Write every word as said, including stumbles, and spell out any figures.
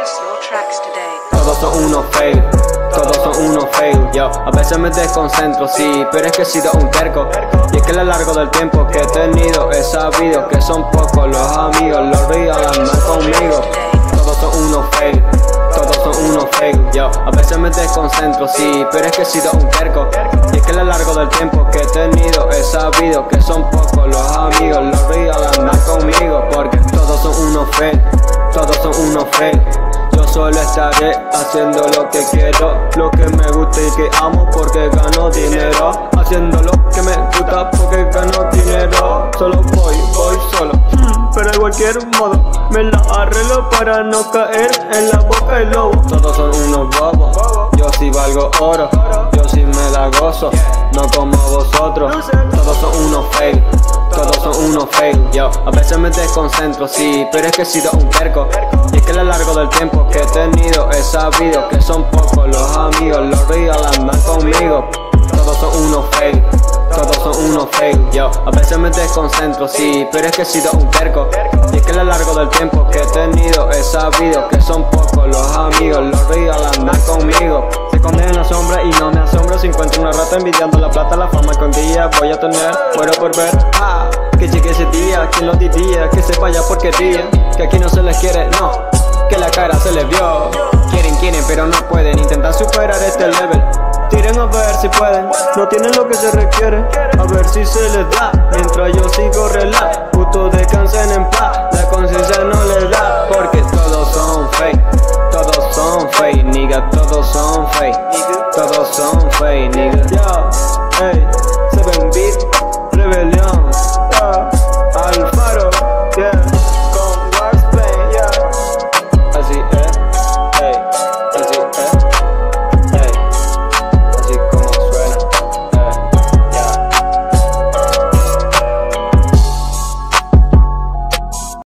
Purchase your tracks today. Todos son unos fail, todos son unos fail, yo. A veces me desconcentro, sí, pero es que he sido un terco. Y es que a lo largo del tiempo que he tenido he sabido que son pocos los amigos, los real andan conmigo. Todos son unos fail, todos son unos fail, yo. A veces me desconcentro, sí, pero es que he sido un terco. Y es que a lo largo del tiempo que he tenido he sabido que son pocos los amigos, los real andan conmigo. Porque todos son unos fail, todos son unos fail. Yo solo estaré haciendo lo que quiero, lo que me gusta y que amo porque gano dinero. Haciendo lo que me gusta porque gano dinero. Solo voy, voy solo, pero de cualquier modo me la arreglo para no caer en la boca del lobo. Todos son unos bobos, yo sí valgo oro, yo sí me la gozo, no como vosotros. Todos son unos fail, todos son unos fail, yo. A veces me desconcentro, sí, pero es que he sido un terco. Y es que a lo largo del tiempo que he tenido he sabido que son pocos los amigos, los real andan conmigo. Todos son unos fail, todos son unos fail, yo. A veces me desconcentro, sí, pero es que he sido un terco. Y es que a lo largo del tiempo que he tenido he sabido que son pocos los amigos, los real andan conmigo. Se esconden en la sombra y no me asombro si encuentro una rata envidiando la plata, la fama que un día voy a tener. Muero por ver, ah, que llegue ese día, quien lo diría, que se vaya porquería, que aquí no se les quiere, no, que la cara se les vio. Quieren, quieren, pero no pueden, intentan superar este level. Tiren a ver si pueden, no tienen lo que se requiere, a ver si se les da. Mientras yo sigo relax, justo descansen en paz, la conciencia no les da. Porque todos son fake, todos son fake, nigga, todos son fake, todos son fake, nigga. Yo, hey.